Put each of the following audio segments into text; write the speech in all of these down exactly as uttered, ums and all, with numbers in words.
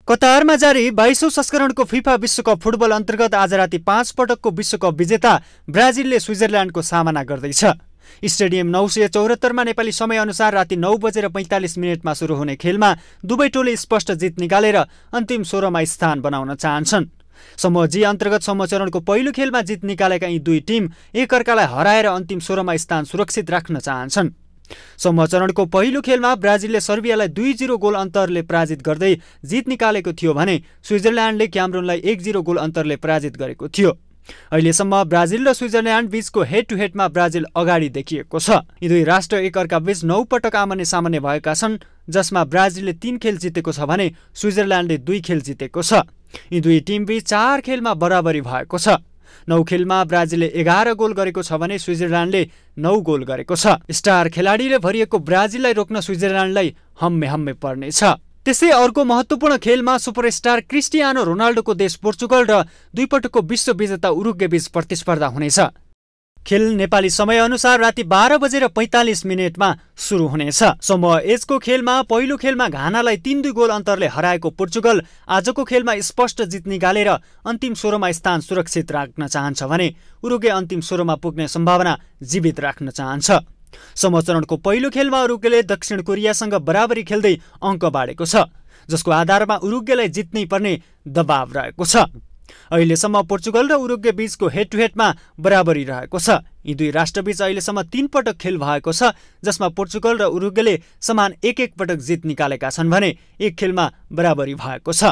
कतारमा जारी बाइसौं संस्करणको फिफा विश्वकप फुटबल अन्तर्गत आज राति पाँच पटकको विश्वकप विजेता ब्राजिलले स्विजरल्यान्डको सामना गर्दैछ। स्टेडियम नौ सय चौहत्तरमा नेपाली समयअनुसार राति नौ बजेर पैँतालिस मिनटमा सुरु हुने खेलमा दुवै टोली स्पष्ट जित निकालेर अन्तिम सोह्रमा स्थान बनाउन चाहन्छन्। समूह जी अन्तर्गत समूह चरणको पहिलो खेलमा जित निकालेका यी दुई टिम एकअर्कालाई हराएर अन्तिम सोह्रमा स्थान सुरक्षित राख्न चाहन्छन्। समूह चरणको पहिलो खेलमा ब्राजिलले सर्बियालाई दुई जिरो गोल अन्तरले पराजित गर्दै जित निकालेको थियो भने स्विजरल्यान्डले क्यामरूनलाई एक जिरो गोल अन्तरले पराजित गरेको थियो। अहिलेसम्म ब्राजिल र स्विजरल्यान्ड बीचको हेड टु हेडमा ब्राजिल अगाडि देखिएको छ। यी दुई राष्ट्र एकअर्का बीच नौ पटक आमने सामने भएका छन्, जसमा ब्राजिलले तीन खेल जितेको छ भने स्विजरल्यान्डले दुई खेल जितेको छ। यी दुई टिम बीच चार खेलमा बराबरी भएको छ। नौ खेलमा ब्राजिलले एघार गोल गरेको छ भने स्विजरल्यान्डले नौ गोल गरेको छ। स्टार खेलाडीले भरिएको ब्राजिललाई रोक्न स्विजरल्यान्डलाई हम्मे हम्मे पर्नेछ। त्यसै अर्को महत्त्वपूर्ण खेलमा सुपरस्टार क्रिस्टियानो रोनाल्डोको देश पोर्चुगल र दुई पटकको विश्व विजेता उरुग्वे बीच प्रतिस्पर्धा हुनेछ। खेल नेपाली समयअनुसार राति बाह्र बजेर पैँतालिस मिनटमा सुरु हुनेछ। समूह एचको खेलमा पहिलो खेलमा घानालाई तीन दुई गोल अन्तरले हराएको पोर्चुगल आजको खेलमा स्पष्ट जित निकालेर अन्तिम सोह्रमा स्थान सुरक्षित राख्न चाहन्छ भने उरुग्वे अन्तिम सोह्रमा पुग्ने सम्भावना जीवित राख्न चाहन्छ। समूह चरणको पहिलो खेलमा उरुग्वेले दक्षिण कोरियासँग बराबरी खेल्दै अङ्क बाँडेको छ, जसको आधारमा उरुग्वेलाई जित्नै पर्ने दबाव रहेको छ। अहिलेसम्म पोर्चुगल र उरुग्वे बीचको हेड टु हेडमा बराबरी रहेको छ। यी दुई राष्ट्रबीच अहिलेसम्म तीन पटक खेल भएको छ, जसमा पोर्चुगल र उरुग्वेले समान एक एक पटक जित निकालेका छन् भने एक खेलमा बराबरी भएको छ।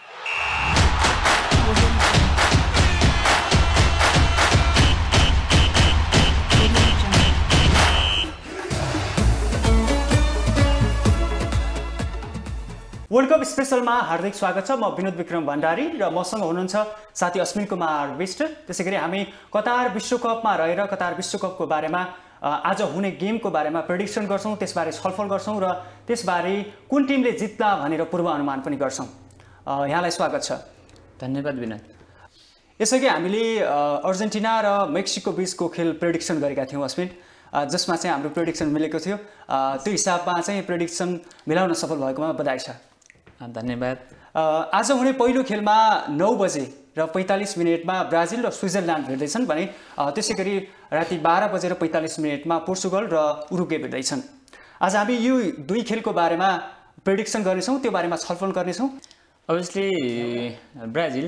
वर्ल्ड कप स्पेशलमा हार्दिक स्वागत छ। म विनोद विक्रम भण्डारी र मसँग हुनुहुन्छ साथी अश्विन कुमार विष्ट। त्यसैगरी हामी कतार विश्वकपमा रहेर कतार विश्वकपको बारेमा आज हुने गेमको बारेमा प्रेडिक्सन गर्छौँ, त्यसबारे छलफल गर्छौँ र त्यसबारे कुन टिमले जित्ला भनेर पूर्वानुमान पनि गर्छौँ। यहाँलाई स्वागत छ। धन्यवाद विनोद। यसअघि हामीले अर्जेन्टिना र मेक्सिको बीचको खेल प्रेडिक्सन गरेका थियौँ अश्विन, जसमा चाहिँ हाम्रो प्रेडिक्सन मिलेको थियो। त्यो हिसाबमा चाहिँ प्रेडिक्सन मिलाउन सफल भएकोमा बधाई छ। धन्यवाद। आज हुने पहिलो खेलमा नौ बजे र पैँतालिस मिनटमा ब्राजिल र स्विजरल्यान्ड भेट्दैछन् भने त्यसै गरी राति बाह्र बजेर पैँतालिस मिनटमा पोर्चुगल र उरुग्वे भेट्दैछन्। आज हामी यो दुई खेलको बारेमा प्रेडिक्सन गर्नेछौँ, त्यो बारेमा छलफल गर्नेछौँ। अभियसली ब्राजिल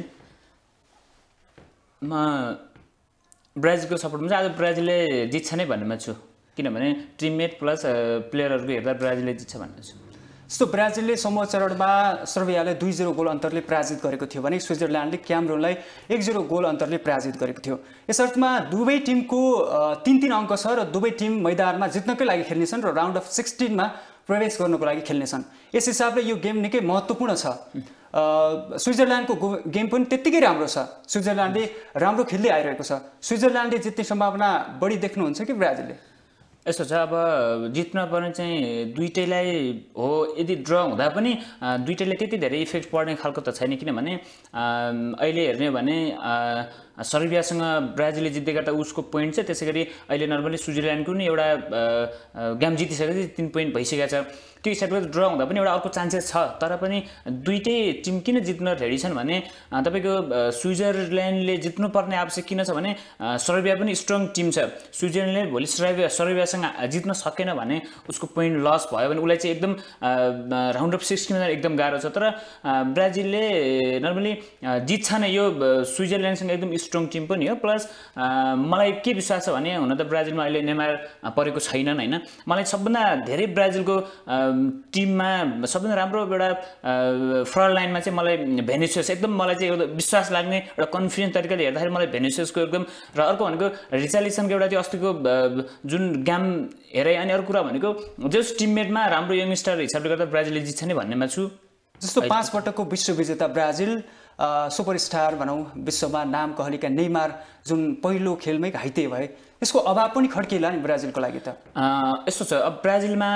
म ब्राजिलको सपोर्टमा चाहिँ आज ब्राजिलले जित्छ नै भन्नेमा छु, किनभने टिममेट प्लस प्लेयरहरूको हेर्दा ब्राजिलले जित्छ भन्ने छु। जस्तो ब्राजिलले समूह चरणमा सर्बियालाई दुई जिरो गोल अन्तरले पराजित गरेको थियो भने स्विजरल्यान्डले क्यामरूनलाई एक जिरो गोल अन्तरले पराजित गरेको थियो। यस अर्थमा दुवै टिमको तीन तीन अङ्क छ र दुवै टिम मैदानमा जित्नकै लागि खेल्नेछन् र राउन्ड अफ सिक्सटिनमा प्रवेश गर्नको लागि खेल्नेछन्। यस हिसाबले यो गेम निकै महत्त्वपूर्ण छ। स्विजरल्यान्डको गेम पनि त्यत्तिकै राम्रो छ। स्विजरल्यान्डले राम्रो खेल्दै आइरहेको छ। स्विजरल्यान्डले जित्ने सम्भावना बढी देख्नुहुन्छ कि ब्राजिलले? यस्तो छ, अब जित्न पर्ने चाहिँ दुईटैलाई हो। यदि ड्र हुँदा पनि दुईटैले त्यति धेरै इफेक्ट पर्ने खालको त छैन, किनभने अहिले हेर्ने हो भने सर्बियासँग ब्राजिलले जित्दै गर्दा उसको पोइन्ट छ। त्यसै गरी अहिले नर्मली स्विजरल्यान्डको नि एउटा गेम जितिसकेपछि तिन पोइन्ट भइसकेको छ। त्यो हिसाबले ड्र हुँदा पनि एउटा अर्को चान्सेस छ। तर पनि दुईटै टिम किन जित्न रेडी छन् भने तपाईँको स्विजरल्यान्डले जित्नुपर्ने आवश्यक किन छ भने सर्बिया पनि स्ट्रङ टिम छ। स्विजरल्यान्डले भोलि सर्बिया सर्बियासँग जित्न सकेन भने उसको पोइन्ट लस भयो भने उसलाई चाहिँ एकदम राउन्ड अफ सिक्सटिनमा एकदम गाह्रो छ। तर ब्राजिलले नर्मली जित्छ नै, यो स्विजरल्यान्डसँग एकदम स्ट्रङ टिम पनि हो। प्लस मलाई के विश्वास छ भने हुन त ब्राजिलमा अहिले नेमार परेको छैनन् होइन। मलाई सबभन्दा धेरै ब्राजिलको टिममा सबभन्दा राम्रो एउटा फ्रन्ट लाइनमा चाहिँ मलाई भेनिसियस एकदम मलाई चाहिँ एउटा विश्वास लाग्ने एउटा कन्फिडेन्स तरिकाले हेर्दाखेरि मलाई भेनिसियसको एकदम र अर्को भनेको रिचार्लिसनको एउटा त्यो अस्तिको जुन गेम हेरेँ। अनि अर्को कुरा भनेको जस टिममेटमा राम्रो यङस्टर हिसाबले गर्दा ब्राजिलले जित्छ नै भन्नेमा छु। जस्तो पाँच पटकको विश्व विजेता ब्राजिल, सुपरस्टार भनौँ, विश्वमा नाम कहलीका नेमार जुन पहिलो खेलमै घाइते भए, यसको अभाव पनि खड्किएला नि ब्राजिलको लागि त। यस्तो छ, अब ब्राजिलमा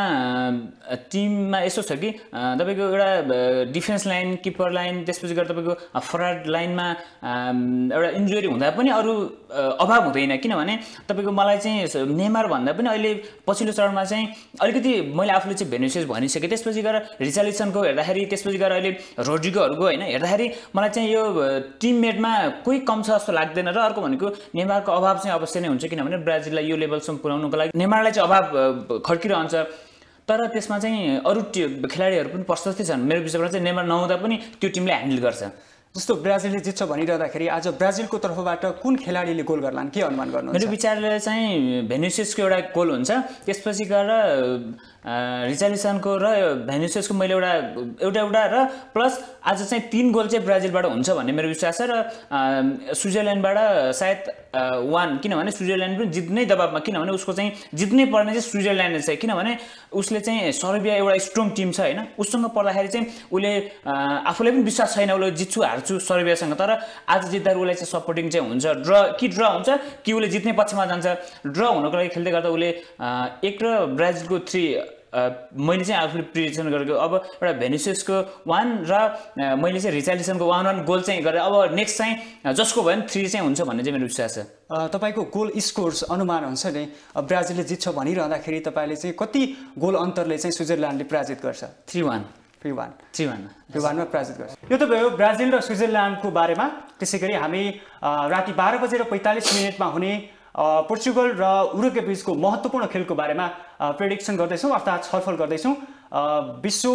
टिममा यस्तो छ कि तपाईँको एउटा डिफेन्स लाइन, किपर लाइन, त्यसपछि गएर तपाईँको फरवार्ड लाइनमा एउटा इन्जुरी हुँदा पनि अरू अभाव हुँदैन। किनभने तपाईँको मलाई चाहिँ नेमार भन्दा पनि अहिले पछिल्लो चरणमा चाहिँ अलिकति मैले आफूले चाहिँ भेनिसियस भनिसकेँ, त्यसपछि गएर रिचार्लिसनको हेर्दाखेरि, त्यसपछि गएर अहिले रोड्रिगोहरूको होइन हेर्दाखेरि मलाई चाहिँ यो टिममेटमा कोही कम छ जस्तो लाग्दैन। र अर्को भनेको नेमारको अभाव चाहिँ अवश्य नै हुन्छ, किनभने ब्राजिललाई यो लेभलसम्म पुर्याउनुको लागि नेमारलाई चाहिँ अभाव खड्किरहन्छ। तर त्यसमा चाहिँ अरू खेलाडीहरू पनि प्रशस्तै छन्। मेरो विचारमा चाहिँ नेमार नहुँदा पनि त्यो टिमले ह्यान्डल गर्छ। जस्तो ब्राजिलले जित्छ भनिरहँदाखेरि आज ब्राजिलको तर्फबाट कुन खेलाडीले गोल गर्लान्, के अनुमान गर्नुहुन्छ? मेरो विचारले चाहिँ भेनिसियसको एउटा गोल हुन्छ, त्यसपछि गएर रिचार्लिसनको र भेनिसियसको मैले एउटा एउटा एउटा र प्लस आज चाहिँ तीन गोल चाहिँ ब्राजिलबाट हुन्छ भन्ने मेरो विश्वास छ। र स्विजरल्यान्डबाट सायद वान, किनभने स्विजरल्यान्ड पनि जित्नै दबाबमा, किनभने उसको चाहिँ जित्नै पर्ने चाहिँ स्विजरल्यान्ड छ, किनभने उसले चाहिँ सर्बिया एउटा स्ट्रङ टिम छ होइन, उसँग पर्दाखेरि चाहिँ उसले आफूलाई पनि विश्वास छैन उसले जित्छु हार्छु सर्बियासँग, तर आज जित्दा उसलाई चाहिँ सपोर्टिङ चाहिँ हुन्छ। ड्र कि ड्र हुन्छ कि उसले जित्ने पक्षमा जान्छ। ड्र हुनको लागि खेल्दै गर्दा उसले एक र ब्राजिलको थ्री मैले चाहिँ आफूले प्रिडिक्सन गरेको। अब एउटा भेनिसियसको वान र मैले चाहिँ रिचार्लिसनको वान वान गोल चाहिँ गरेर अब नेक्स्ट चाहिँ जसको भयो भने थ्री चाहिँ हुन्छ भन्ने चाहिँ मेरो विश्वास छ। तपाईँको गोल स्कोर्स अनुमान हुन्छ नि, ब्राजिलले जित्छ भनिरहँदाखेरि तपाईँले चाहिँ कति गोल अन्तरले चाहिँ स्विजरल्यान्डले पराजित गर्छ? Three one three one three one three वानमा पराजित गर्छ। यो त भयो ब्राजिल र स्विजरल्यान्डको बारेमा। त्यसै गरी हामी राति बाह्र बजेर पैँतालिस मिनटमा हुने पोर्चुगल र उरुग्वे बीचको महत्त्वपूर्ण खेलको बारेमा प्रेडिक्सन गर्दैछौँ, अर्थात् छलफल गर्दैछौँ। विश्व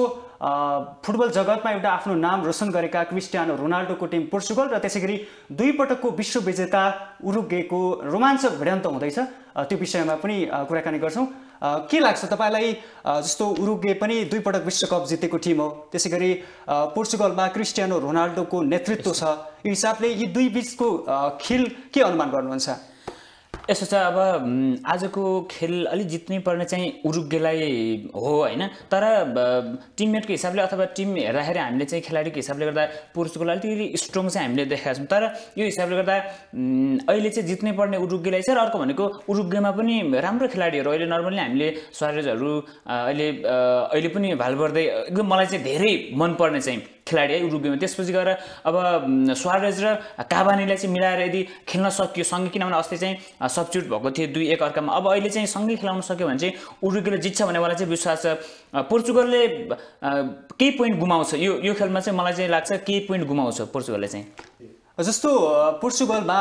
फुटबल जगतमा एउटा आफ्नो नाम रोशन गरेका क्रिस्टियानो रोनाल्डोको टिम पोर्चुगल र त्यसै गरी दुई पटकको विश्व विजेता उरुग्वेको रोमाञ्चक भिडन्त हुँदैछ, त्यो विषयमा पनि कुराकानी गर्छौँ। के लाग्छ तपाईँलाई? जस्तो उरुग्वे पनि दुई पटक विश्वकप जितेको टिम हो, त्यसै गरी पोर्चुगलमा क्रिस्टियानो रोनाल्डोको नेतृत्व छ, यो हिसाबले यी दुई बिचको खेल के अनुमान गर्नुहुन्छ? यसो छ, अब आजको खेल अलिक जित्नै पर्ने चाहिँ उरुग्वेलाई हो होइन, तर टिममेटको हिसाबले अथवा टिम हेर्दाखेरि हामीले चाहिँ खेलाडीको हिसाबले गर्दा पोर्चुगल अलिकति स्ट्रङ चाहिँ हामीले देखाएको छौँ। तर यो हिसाबले गर्दा अहिले चाहिँ जित्नै पर्ने उरुग्वेलाई छ। र अर्को भनेको उरुग्वेमा पनि राम्रो खेलाडीहरू अहिले नर्मल्ली हामीले सुवारेजहरू अहिले अहिले पनि भालभर्दै एकदम मलाई चाहिँ धेरै मनपर्ने चाहिँ खेलाडी है उरुग्वेमा। त्यसपछि गएर अब सुवारेज र काभानीलाई चाहिँ मिलाएर यदि खेल्न सकियो सँगै, किनभने अस्ति चाहिँ सब्स्टिट्युट भएको थियो दुई एक अर्कामा, अब अहिले चाहिँ सँगै खेलाउन सक्यो भने चाहिँ उरुग्वेले जित्छ भन्ने मलाई चाहिँ विश्वास छ। पोर्चुगलले केही पोइन्ट गुमाउँछ यो यो खेलमा चाहिँ मलाई चाहिँ लाग्छ केही पोइन्ट गुमाउँछ पोर्चुगलले चाहिँ। जस्तो पोर्चुगलमा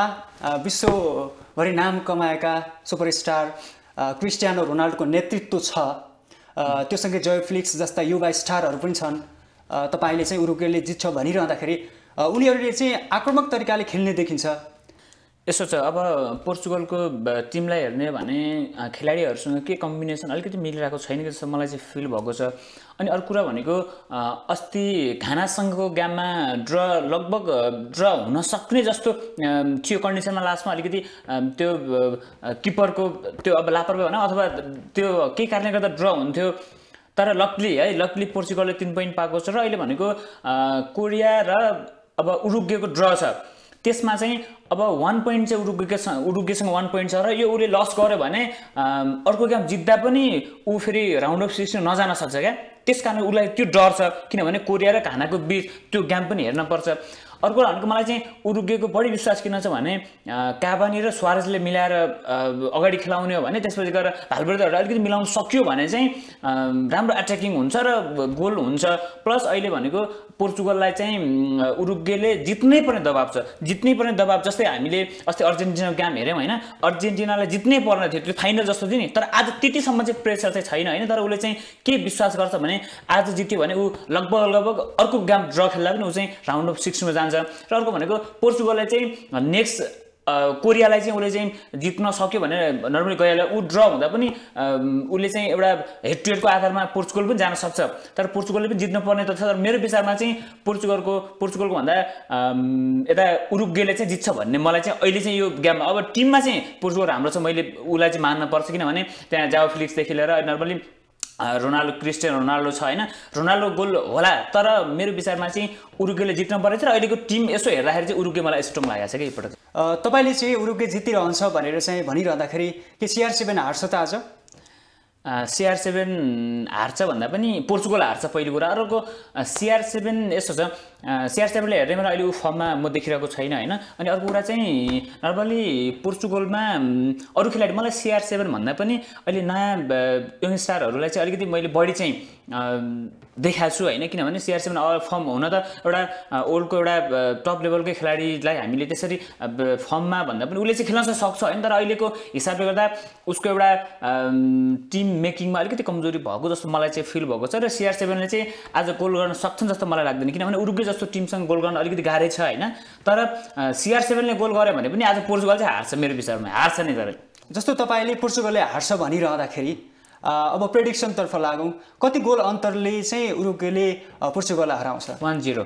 विश्वभरि नाम कमाएका सुपरस्टार क्रिस्टियानो रोनाल्डोको नेतृत्व छ, त्योसँगै जोय फ्लिक्स जस्ता युवा स्टारहरू पनि छन्। तपाईँले चाहिँ उरुग्वेले जित्छ भनिरहँदाखेरि उनीहरूले चाहिँ आक्रामक तरिकाले खेल्ने देखिन्छ। यसो छ, अब पोर्चुगलको टिमलाई हेर्ने भने खेलाडीहरूसँग के कम्बिनेसन अलिकति मिलिरहेको छैन जस्तो मलाई चाहिँ फिल भएको छ। अनि अर्को कुरा भनेको अस्ति घानासँगको गेममा ड्र लगभग ड्र हुन सक्ने जस्तो थियो कन्डिसनमा, लास्टमा अलिकति त्यो किपरको त्यो अब लापरवाही भनौँ अथवा त्यो केही कारणले गर्दा ड्र हुन्थ्यो। तर लकली है लकली पोर्चुगलले तीन पोइन्ट पाएको छ। र अहिले भनेको कोरिया र अब उरुग्वेको ड्र छ, त्यसमा चाहिँ अब वान पोइन्ट चाहिँ उरुग्वेसँग उरुग्वेसँग वान पोइन्ट छ। र यो उसले लस गर्यो भने अर्को गेम जित्दा पनि ऊ फेरि राउन्ड अफ सिक्सटिन नजान सक्छ क्या, त्यस कारण उसलाई त्यो डर छ, किनभने कोरिया र घानाको बिच त्यो गेम पनि हेर्न पर्छ। अर्को भनेको मलाई चाहिँ उरुग्वेको बढी विश्वास किन छ भने काभानी र सुवारेजले मिलाएर अगाडि खेलाउने हो भने, त्यसपछि गएर भालभर्देहरू अलिकति मिलाउन सक्यो भने चाहिँ राम्रो एट्याकिङ हुन्छ र गोल हुन्छ। प्लस अहिले भनेको पोर्चुगललाई चाहिँ उरुग्वेले जित्नै पर्ने दबाब छ, जित्नै पर्ने दबाब। जस्तै हामीले अस्ति अर्जेन्टिनाको गेम हेऱ्यौँ होइन, अर्जेन्टिनालाई जित्नै पर्ने थियो, त्यो फाइनल जस्तो थियो नि, तर आज त्यतिसम्म चाहिँ प्रेसर चाहिँ छैन होइन। तर उसले चाहिँ के विश्वास गर्छ भने आज जित्यो भने ऊ लगभग लगभग अर्को गेम ड्र खेल्दा पनि ऊ चाहिँ राउन्ड अफ सिक्सटिनमा जान्छ। र अर्को भनेको पोर्चुगलले चाहिँ नेक्स्ट कोरियालाई चाहिँ उसले चाहिँ जित्न सक्यो भने नर्मली गइहाल्यो, ऊ ड्र हुँदा पनि उसले चाहिँ एउटा हेड टु हेडको आधारमा पोर्चुगल पनि जान सक्छ। तर पोर्चुगलले पनि जित्नु पर्ने त छ, तर मेरो विचारमा चाहिँ पोर्चुगलको पोर्चुगलको भन्दा यता उरुग्वेले चाहिँ जित्छ भन्ने मलाई चाहिँ अहिले चाहिँ यो गेममा। अब टिममा चाहिँ पोर्चुगल राम्रो छ, मैले उसलाई चाहिँ मान्न पर्छ, किनभने त्यहाँ जाओ फ्लिक्सदेखि लिएर नर्मली रोनाल्डो क्रिस्टियानो रोनाल्डो छ होइन रोनाल्डो गोल होला तर मेरो विचारमा चाहिँ उरुग्वेले जित्न परेछ र अहिलेको टिम यसो हेर्दाखेरि चाहिँ उरुग्वे मलाई स्ट्रङ लागेको छ कि एकपटक तपाईँले चाहिँ उरुग्वे जितिरहन्छ भनेर चाहिँ भनिरहँदाखेरि के सिआर सेभेन हार्छ त आज सिआर सेभेन हार्छ भन्दा पनि पोर्चुगल हार्छ पहिलो कुरा अर्को सिआर सेभेन यस्तो छ सिआर सेभेनले हेर्ने मलाई अहिले ऊ फर्ममा म देखिरहेको छैन होइन अनि अर्को कुरा चाहिँ नर्मली पोर्चुगलमा अरू खेलाडी मलाई सिआर सेभेन भन्दा पनि अहिले नयाँ यङ स्टारहरूलाई चाहिँ अलिकति मैले बढी चाहिँ देखाएको छु होइन किनभने सिआर सेभेन फर्म हुन त एउटा ओल्डको एउटा टप लेभलकै खेलाडीलाई हामीले त्यसरी फर्ममा भन्दा पनि उसले चाहिँ खेल्न चाहिँ सक्छ होइन तर अहिलेको हिसाबले गर्दा उसको एउटा टिम मेकिङमा अलिकति कमजोरी भएको जस्तो मलाई चाहिँ फिल भएको छ र सिआर सेभेनले चाहिँ आज गोल गर्न सक्छन् जस्तो मलाई लाग्दैन किनभने उरुग्वे जस्तो टिमसँग गोल गर्न अलिकति गाह्रै छ होइन तर सिआर सेभेनले गोल गर्यो भने पनि आज पोर्चुगल चाहिँ हार्छ मेरो विचारमा हार्छ नि तर जस्तो तपाईँले पोर्चुगलले हार्छ भनिरहँदाखेरि अब प्रेडिक्सनतर्फ लागौँ कति गोल अन्तरले चाहिँ उरुग्वेले पोर्चुगललाई हराउँछ वान जिरो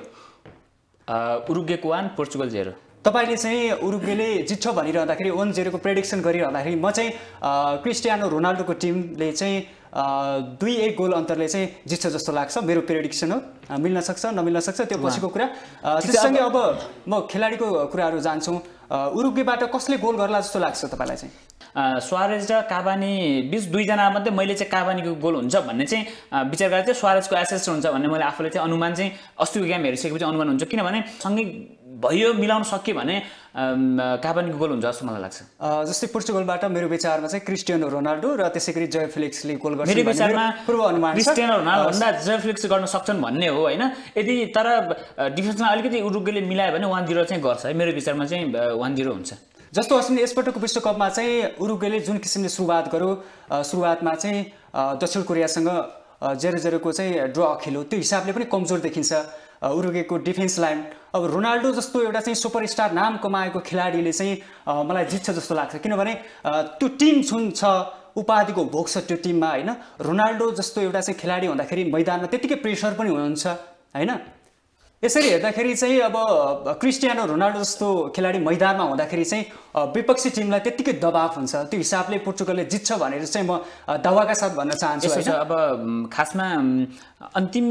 उरुग्वेको वान पोर्चुगल जेरो तपाईँले चाहिँ उरुग्वेले जित्छ भनिरहँदाखेरि वान जेरोको प्रेडिक्सन गरिरहँदाखेरि म चाहिँ क्रिस्टियानो रोनाल्डोको टिमले चाहिँ दुई एक गोल अन्तरले चाहिँ जित्छ जस्तो लाग्छ मेरो प्रेडिक्सन हो मिल्न सक्छ नमिल्न सक्छ त्यो पछिको कुरा त्यससँगै अब म खेलाडीको कुराहरू जान्छौँ उरुग्वेबाट कसले गोल गर्ला जस्तो लाग्छ तपाईँलाई चाहिँ स्वारेज र काबानी बिच दुईजना मध्ये मैले चाहिँ काबानीको गोल हुन्छ भन्ने चाहिँ विचार गरेको थिएँ स्वारेजको एसिस्ट हुन्छ भन्ने मैले आफूले चाहिँ अनुमान चाहिँ अस्तिको गेम हेरिसकेपछि अनुमान हुन्छ किनभने सँगै भयो मिलाउन सक्यो भने काबानीको गोल हुन्छ जस्तो मलाई लाग्छ जस्तै पोर्चुगलबाट मेरो विचारमा चाहिँ क्रिस्टियानो रोनाल्डो र त्यसै गरी जय फिलिक्सले गोल गर्छ मेरो विचारमा पूर्व अनुमान क्रिस्टियानो रोनाल्डो भन्दा जय फिलिक्स गर्न सक्छन् भन्ने हो होइन यदि तर डिफेन्समा अलिकति उरुग्वेले मिलायो भने वान जिरो चाहिँ गर्छ है मेरो विचारमा चाहिँ वान जिरो हुन्छ जस्तो अस्मिन यसपटकको विश्वकपमा चाहिँ उरुग्वेले जुन किसिमले सुरुवात गर्यो सुरुवातमा चाहिँ दक्षिण कोरियासँग जेरो जेरोको चाहिँ ड्र खेल्यो त्यो हिसाबले पनि कमजोर देखिन्छ उरुग्वेको डिफेन्स लाइन अब रोनाल्डो जस्तो एउटा चाहिँ सुपरस्टार नाम कमाएको खेलाडीले चाहिँ मलाई जित्छ जस्तो लाग्छ किनभने त्यो टिम जुन छ उपाधिको भोग छ त्यो टिममा होइन रोनाल्डो जस्तो एउटा चाहिँ खेलाडी हुँदाखेरि मैदानमा त्यतिकै प्रेसर पनि हुनुहुन्छ होइन यसरी हेर्दाखेरि चाहिँ अब क्रिस्टियानो रोनाल्डो जस्तो खेलाडी मैदानमा हुँदाखेरि चाहिँ विपक्षी टिमलाई त्यतिकै दबाव हुन्छ त्यो हिसाबले पोर्चुगलले जित्छ भनेर चाहिँ म दावाका साथ भन्न चाहन्छु होइन अब खासमा अन्तिम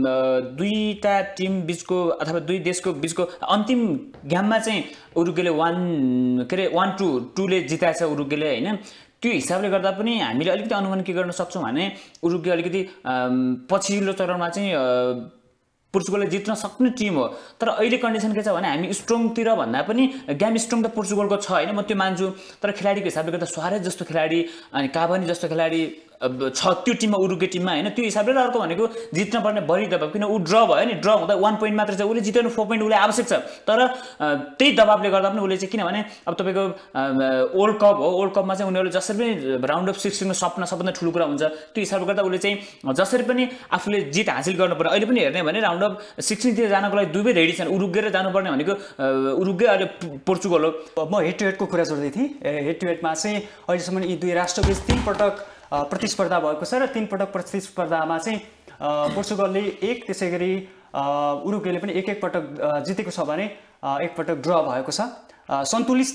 दुईटा टिम बिचको अथवा दुई देशको बिचको अन्तिम गेममा चाहिँ उरुग्वेले वान के अरे वान टू टूले जिताएछ उरुग्वेले होइन त्यो हिसाबले गर्दा पनि हामीले अलिकति अनुमान के गर्न सक्छौँ भने उरुग्वे अलिकति पछिल्लो चरणमा चाहिँ पोर्चुगलले जित्न सक्ने टिम हो तर अहिले कन्डिसन के छ भने हामी स्ट्रङतिर भन्दा पनि गेम स्ट्रङ त पोर्चुगलको छ होइन म त्यो मान्छु तर खेलाडीको हिसाबले गर्दा स्वारेज जस्तो खेलाडी अनि काबानी जस्तो खेलाडी छ त्यो टिममा उरुग्वे टिममा होइन त्यो हिसाबले अर्को भनेको जित्न पर्ने बढी दबाब किन ऊ ड्र भयो नि ड्र हुँदा वान पोइन्ट मात्र छ उसले जिताउनु फोर पोइन्ट उसले आवश्यक छ तर त्यही दबाबले गर्दा पनि उसले चाहिँ किनभने अब तपाईँको वर्ल्ड कप हो वर्ल्ड कपमा चाहिँ उनीहरूले जसरी पनि राउन्ड अफ सिक्सटिनको सपना सबभन्दा ठुलो कुरा हुन्छ त्यो हिसाबले गर्दा उसले चाहिँ जसरी पनि आफूले जित हासिल गर्नु पर्यो अहिले पनि हेर्ने भने राउन्ड अफ सिक्सटिनतिर जानको लागि दुवै रेडी छन् उरुग्वे र जानुपर्ने भनेको उरुग्वे अहिले पोर्चुगल हो म हेड टु हेडको कुरा जोड्दै थिएँ हेड टु हेडमा चाहिँ अहिलेसम्म यी दुई राष्ट्रबीच तीन पटक प्रतिस्पर्धा भएको छ र तीन पटक प्रतिस्पर्धामा चाहिँ पोर्चुगलले एक त्यसै गरी उरुग्वेले पनि एक एक पटक जितेको छ भने एक पटक ड्र भएको छ सन्तुलित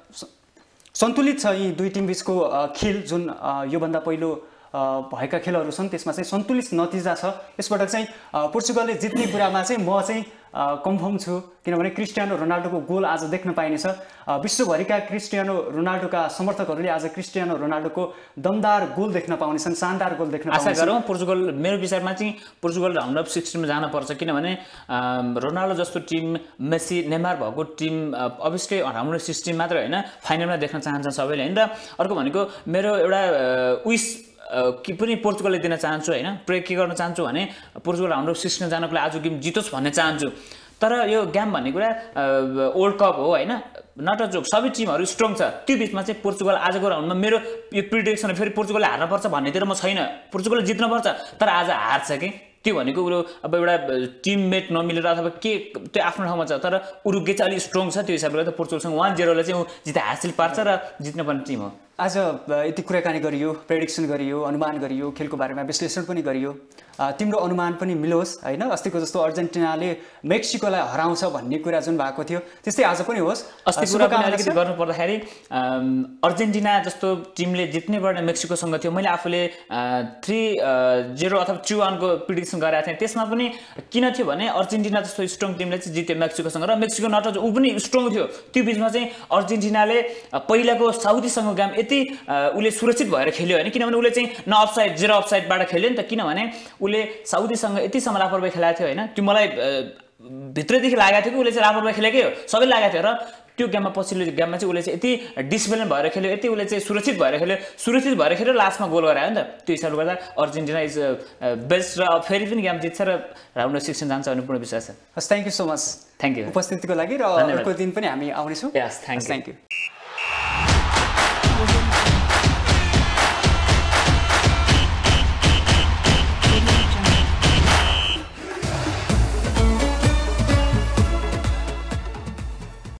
सन्तुलित छ यी दुई टिम बिचको खेल जुन योभन्दा पहिलो भएका खेलहरू छन् त्यसमा चाहिँ सन्तुलित नतिजा छ यसपटक चाहिँ पोर्चुगलले जित्ने कुरामा चाहिँ म चाहिँ कन्फर्म छु किनभने क्रिस्टियानो रोनाल्डोको गोल आज देख्न पाइनेछ विश्वभरिका क्रिस्टियानो रोनाल्डोका समर्थकहरूले आज क्रिस्टियानो रोनाल्डोको दमदार गोल देख्न पाउनेछन् शानदार गोल देख्न आशा गरौँ पोर्चुगल मेरो विचारमा चाहिँ पोर्चुगल राउन्ड अफ सिक्सटिनमा जानुपर्छ किनभने रोनाल्डो जस्तो टिम मेसी नेमार भएको team obviously round of sixteen मात्र होइन फाइनलमा देख्न चाहन्छ सबैले होइन र अर्को भनेको मेरो एउटा विस कि पनि पोर्चुगलले दिन चाहन्छु होइन प्रे के गर्न चाहन्छु भने पोर्चुगल राउन्ड अफ सिक्सटिनमा जानको लागि आज गेम जितोस् भन्ने चाहन्छु तर यो गेम भन्ने कुरा वर्ल्ड कप हो होइन नट अ जोक सबै टिमहरू स्ट्रङ छ त्यो बिचमा चाहिँ पोर्चुगल आजको राउन्डमा मेरो यो प्रिडिक्सन फेरि पोर्चुगलले हार्नुपर्छ भन्नेतिर म छैन पोर्चुगलले जित्नुपर्छ तर आज हार्छ कि त्यो भनेको उयो अब एउटा टिममेट नमिलेर अथवा के त्यो आफ्नो ठाउँमा छ तर उरुग्वे चाहिँ अलिक स्ट्रङ छ त्यो हिसाबले गर्दा पोर्चुगलसँग वान जिरोले चाहिँ जित हासिल पार्छ र जित्न पर्ने टिम हो आज यति कुराकानी गरियो, प्रेडिक्सन गरियो, अनुमान गरियो, खेलको बारेमा विश्लेषण पनि गरियो। तिम्रो अनुमान पनि मिलोस् हैन। अस्तिको जस्तो अर्जेन्टिनाले मेक्सिकोलाई हराउँछ भन्ने कुरा जुन भएको थियो त्यस्तै आज पनि होस्। अस्तिको कुरा पनि अलिकति गर्नु पर्दाखेरि अर्जेन्टिना जस्तो टिमले जित्ने पर्ने मेक्सिकोसँग थियो। मैले आफूले थ्री जिरो अथवा टू वानको प्रिडिक्सन गरेको थिएँ। त्यसमा पनि किन थियो भने अर्जेन्टिना जस्तो स्ट्रङ टिमले चाहिँ जित्यो मेक्सिकोसँग र मेक्सिको नट ऊ पनि स्ट्रङ थियो। त्यो बिचमा चाहिँ अर्जेन्टिनाले पहिलाको साउदीसँग गेम यति उसले सुरक्षित भएर खेल्यो होइन, किनभने उसले चाहिँ न अफसाइड जिरो अफसाइडबाट खेल्यो नि त। किनभने उसले साउदीसँग यतिसम्म लापरवाही खेलाएको थियो होइन, त्यो मलाई भित्रदेखि लागेको थियो कि उसले चाहिँ लापरवाही खेलेकै हो, सबै लागेको थियो। र त्यो गेममा पछिल्लो गेममा चाहिँ उसले चाहिँ यति डिसिप्लिन भएर खेल्यो, यति उसले चाहिँ सुरक्षित भएर खेल्यो, सुरक्षित भएर खेल्यो लास्टमा गोल गरायो नि त। त्यो हिसाबले गर्दा अर्जेन्टिना इज बेस्ट र फेरि पनि गेम जित्छ र राउन्ड अफ सिक्सटिन जान्छ भन्ने पूर्ण विश्वास छ। हस्, thank you so much thank you उपस्थितिको लागि। र अर्को दिन पनि हामी आउनेछौँ। Yes, thank you.